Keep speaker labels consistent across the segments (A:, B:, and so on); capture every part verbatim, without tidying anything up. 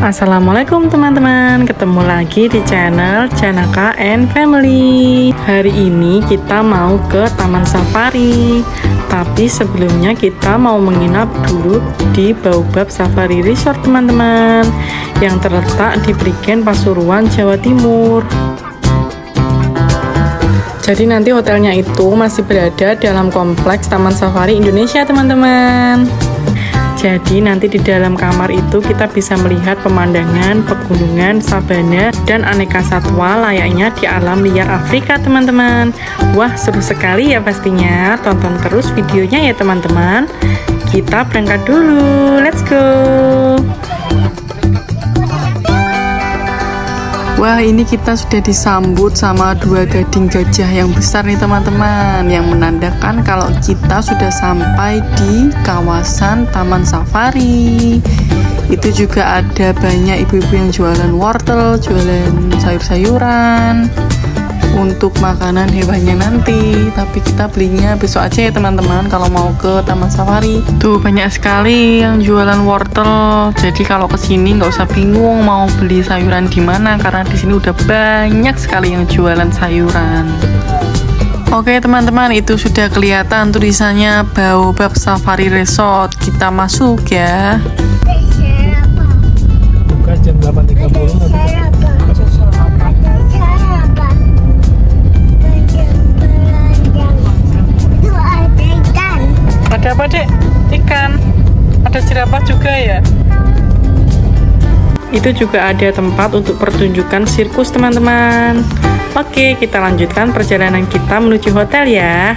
A: Assalamualaikum teman-teman, ketemu lagi di channel Janaka and Family. Hari ini kita mau ke Taman Safari, tapi sebelumnya kita mau menginap dulu di Baobab Safari Resort teman-teman, yang terletak di Prigen, Pasuruan, Jawa Timur. Jadi nanti hotelnya itu masih berada dalam kompleks Taman Safari Indonesia teman-teman. Jadi nanti di dalam kamar itu kita bisa melihat pemandangan pegunungan, sabana, dan aneka satwa layaknya di alam liar Afrika teman-teman. Wah, seru sekali ya pastinya. Tonton terus videonya ya teman-teman. Kita berangkat dulu, let's go. Wah, ini kita sudah disambut sama dua gading gajah yang besar nih teman-teman, yang menandakan kalau kita sudah sampai di kawasan Taman Safari. Itu juga ada banyak ibu-ibu yang jualan wortel, jualan sayur-sayuran untuk makanan hewannya nanti, tapi kita belinya besok aja ya teman-teman kalau mau ke Taman Safari. Tuh banyak sekali yang jualan wortel, jadi kalau kesini nggak usah bingung mau beli sayuran di mana, karena di sini udah banyak sekali yang jualan sayuran. Oke teman-teman, itu sudah kelihatan tulisannya Baobab Safari Resort. Kita masuk ya.
B: Buka jam delapan tiga puluh nanti.
A: Ada apa dek? Ikan. Ada jerapah juga ya. Itu juga ada tempat untuk pertunjukan sirkus teman-teman. Oke, kita lanjutkan perjalanan kita menuju hotel ya.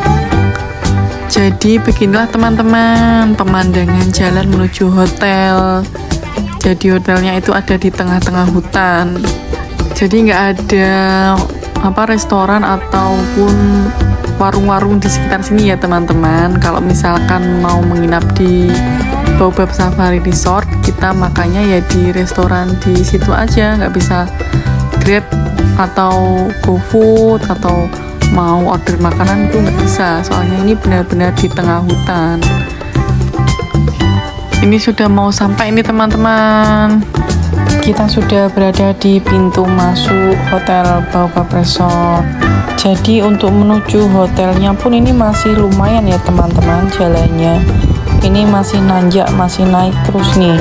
A: Jadi beginilah teman-teman pemandangan jalan menuju hotel. Jadi hotelnya itu ada di tengah-tengah hutan. Jadi nggak ada apa restoran ataupun warung-warung di sekitar sini ya teman-teman. Kalau misalkan mau menginap di Baobab Safari Resort, kita makanya ya di restoran di situ aja, nggak bisa Grab atau GoFood atau mau order makanan itu nggak bisa, soalnya ini benar-benar di tengah hutan. Ini sudah mau sampai ini teman-teman. Kita sudah berada di pintu masuk Hotel Baobab Resort. Jadi untuk menuju hotelnya pun ini masih lumayan ya teman-teman jalannya. Ini masih nanjak, masih naik terus nih.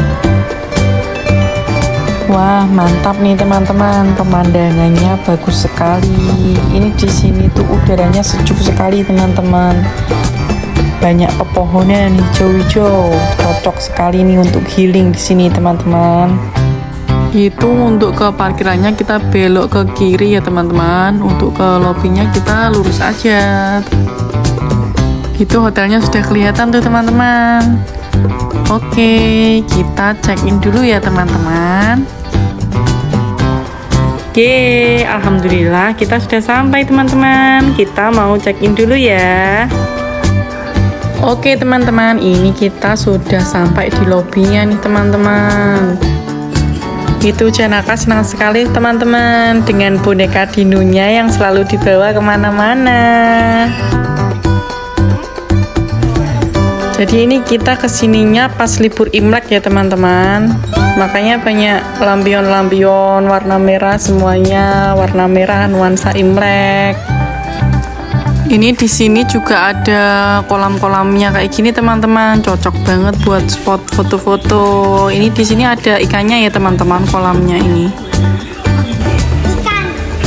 A: Wah, mantap nih teman-teman, pemandangannya bagus sekali. Ini di sini tuh udaranya sejuk sekali teman-teman. Banyak pepohonan hijau-hijau, cocok sekali nih untuk healing di sini teman-teman. Itu untuk ke parkirannya kita belok ke kiri ya teman-teman. Untuk ke lobbynya kita lurus aja. Itu hotelnya sudah kelihatan tuh teman-teman. Oke, kita check in dulu ya teman-teman. Oke, alhamdulillah kita sudah sampai teman-teman. Kita mau check in dulu ya. Oke teman-teman, ini kita sudah sampai di lobbynya nih teman-teman. Itu Janaka senang sekali teman-teman dengan boneka dinunya yang selalu dibawa kemana-mana. Jadi ini kita kesininya pas libur Imlek ya teman-teman. Makanya banyak lampion-lampion warna merah, semuanya warna merah nuansa Imlek. Ini di sini juga ada kolam-kolamnya kayak gini teman-teman, cocok banget buat spot foto-foto. Ini di sini ada ikannya ya teman-teman, kolamnya ini.
C: Ikan.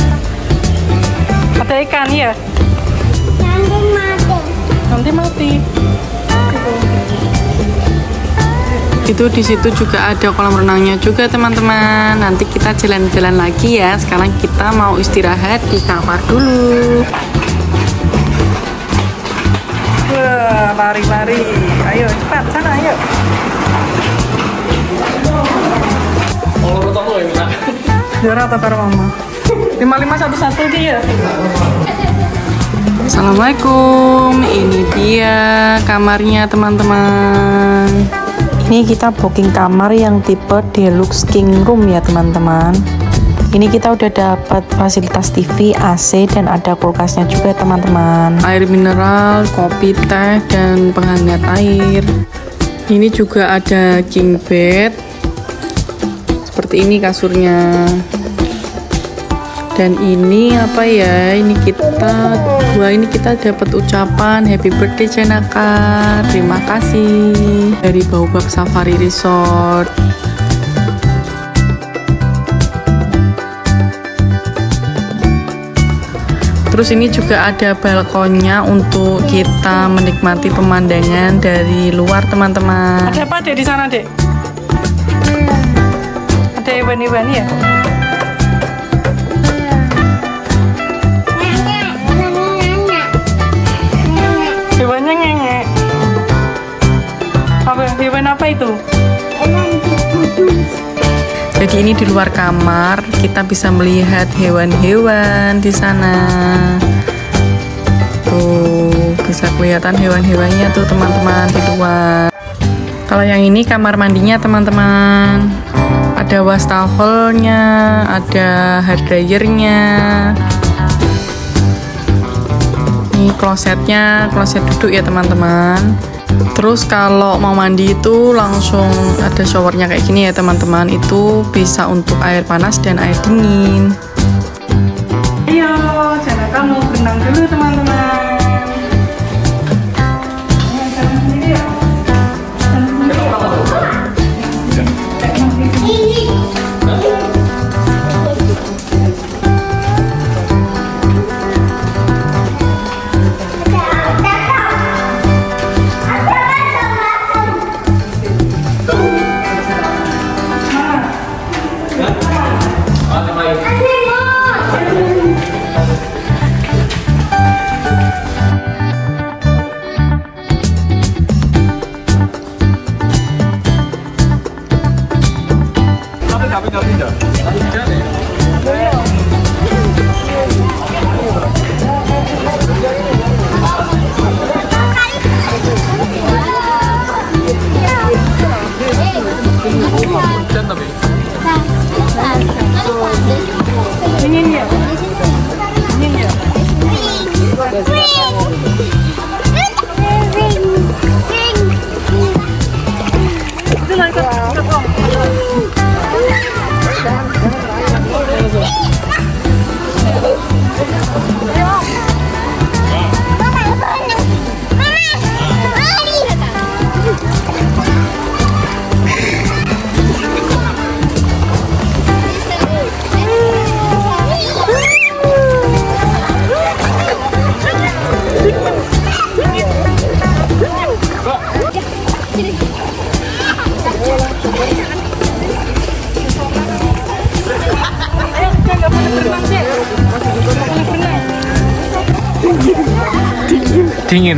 A: Ada ikan ya?
C: Nanti mati.
A: Nanti mati. Itu di situ juga ada kolam renangnya juga teman-teman. Nanti kita jalan-jalan lagi ya. Sekarang kita mau istirahat di kamar dulu. Wah, lari-lari. Ayo cepat sana, ayo. Juara atau karo mama? lima lima satu satu dia. Assalamualaikum. Ini dia kamarnya teman-teman. Ini kita booking kamar yang tipe deluxe king room ya teman-teman. Ini kita udah dapat fasilitas T V, A C, dan ada kulkasnya juga teman-teman. Air mineral, kopi, teh, dan penghangat air. Ini juga ada king bed. seperti ini kasurnya. Dan ini apa ya? Ini kita dua ini kita dapat ucapan happy birthday Cenaka. Terima kasih dari Baobab Safari Resort. Terus ini juga ada balkonnya untuk kita menikmati pemandangan dari luar, teman-teman.
B: Ada apa Dek di sana, Dek? Ada hewan-hewan ya? Hewannya ngengek. Apa? Hewan apa itu?
A: Jadi ini di luar kamar kita bisa melihat hewan-hewan di sana. Tuh bisa kelihatan hewan-hewannya tuh teman-teman di luar. Kalau yang ini kamar mandinya teman-teman. Ada wastafelnya, ada hair dryernya. Ini klosetnya, kloset duduk ya teman-teman. Terus kalau mau mandi itu langsung ada showernya kayak gini ya teman-teman. Itu bisa untuk air panas dan air dingin.
B: Ayo, Cenaka mau berenang dulu teman-teman. Dingin ya? Dingin ya? Itu lah ikut, ikut om. Dingin.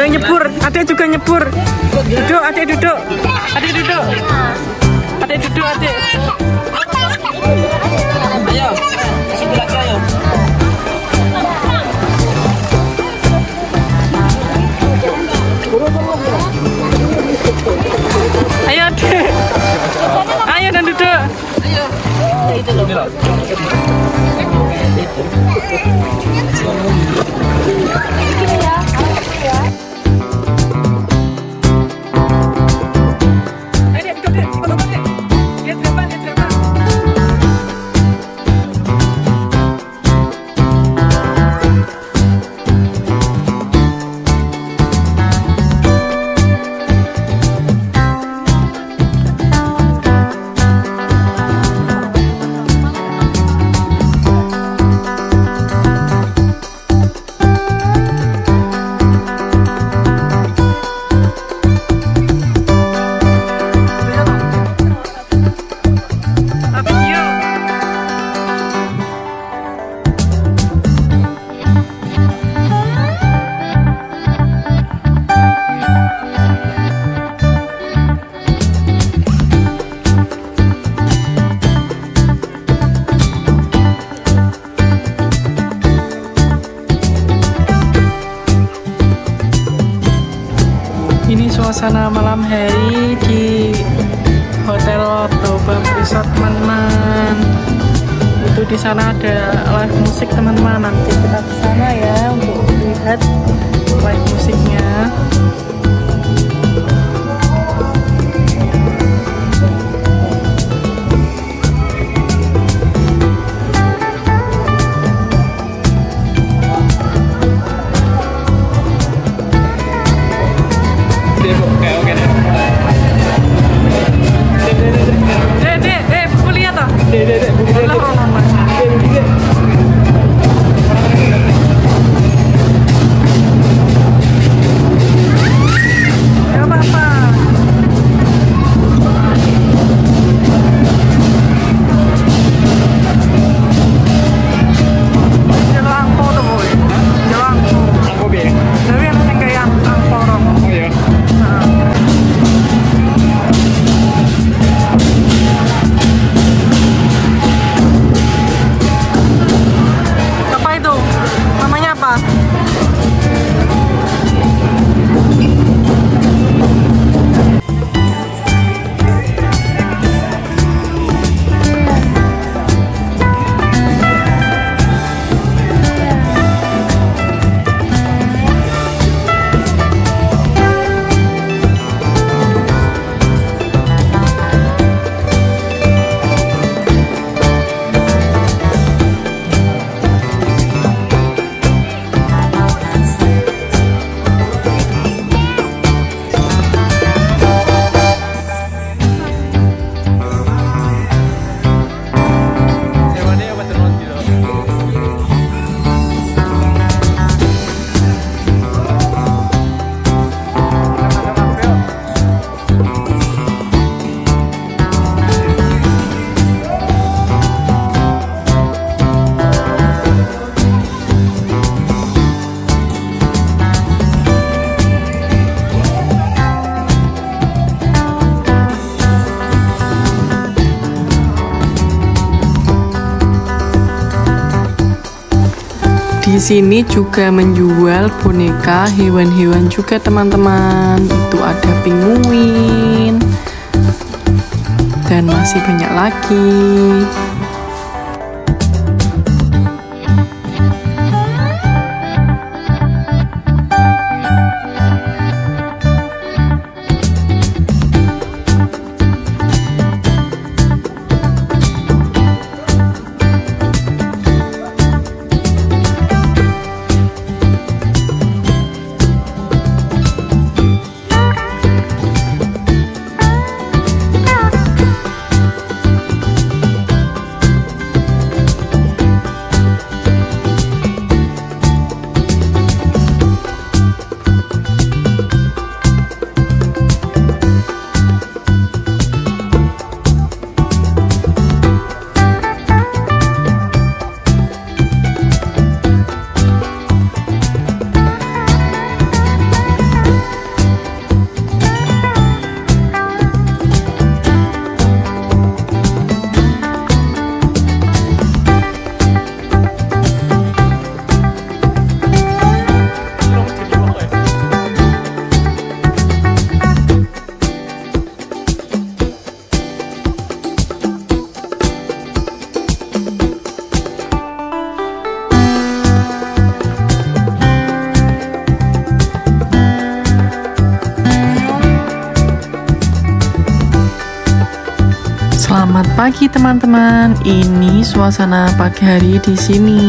B: Ayo nyebur, adek juga nyebur. Duduk, adek duduk. Adek duduk. Adek duduk, adek.
D: Ayo, kasih lagi ayo.
B: Ayo, adek. Ayo dan duduk.
D: Ayo. Itu loh.
B: Ini suasana malam hari di Hotel Baobab Resort teman-teman. Itu di sana ada live musik teman-teman. Nanti kita ke sana ya untuk lihat live musiknya. Dek, dek, dek, buku lihat toh?
D: Dek, dek, dek, buku lihat.
B: Ya apa-apa. Jalan angpo tuh boy. Jalan angpo.
D: Angko piye?
B: Tapi yang sing kayak angpo rong.
D: Oh iya.
B: Apa itu? Namanya apa? Di sini juga menjual boneka hewan-hewan juga teman-teman. Itu ada penguin dan masih banyak lagi.
A: Selamat pagi teman-teman. Ini suasana pagi hari di sini.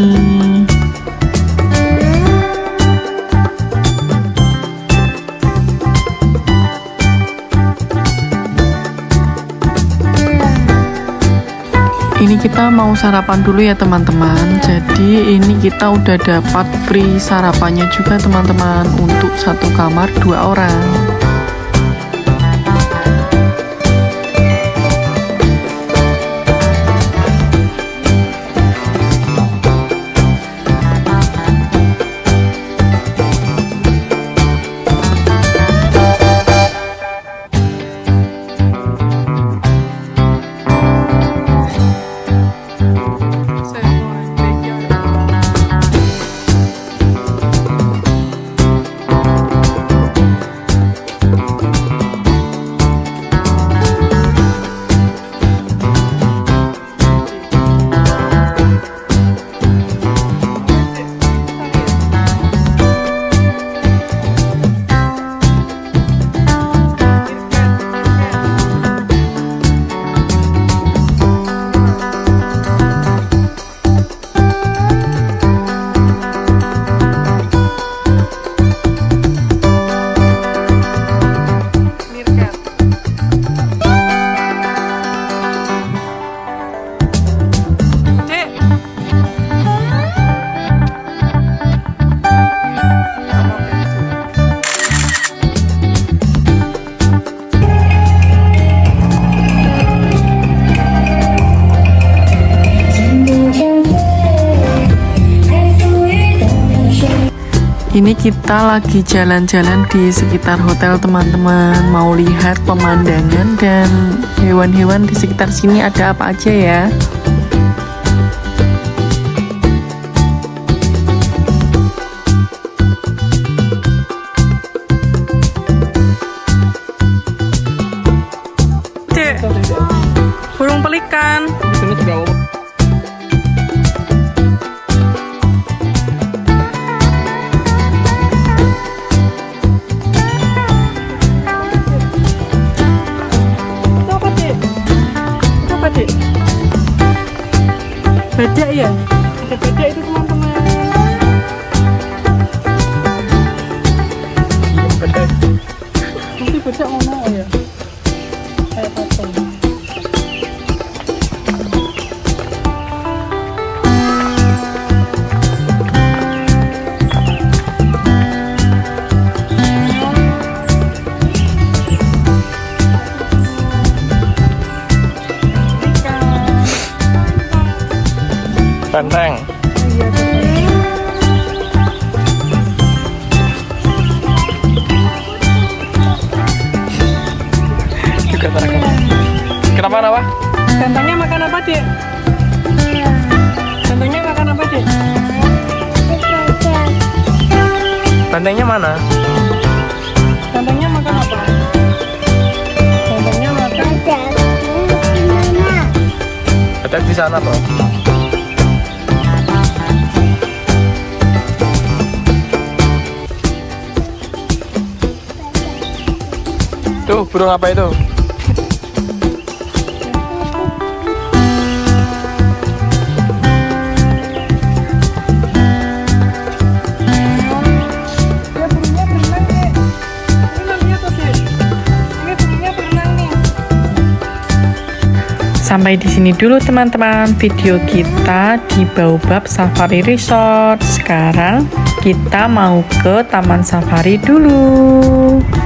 A: Ini kita mau sarapan dulu ya teman-teman. Jadi ini kita udah dapat free sarapannya juga teman-teman, untuk satu kamar dua orang. Ini kita lagi jalan-jalan di sekitar hotel teman-teman, mau lihat pemandangan dan hewan-hewan di sekitar sini ada apa aja ya.
B: Cek, burung pelikan. Beda ya, ada beda itu teman-teman. Beda. Nanti beda mana ya? Kayak patung.
D: Banteng. Juga terangkan. Kenapa apa?
B: Bantengnya makan apa, Dik? Bantengnya makan apa, Dik?
D: Bantengnya mana?
B: Bantengnya makan apa? Bantengnya makan
D: Ada di sana, Bro. Tuh, burung apa itu?
A: Sampai di sini dulu teman-teman video kita di Baobab Safari Resort. Sekarang kita mau ke Taman Safari dulu.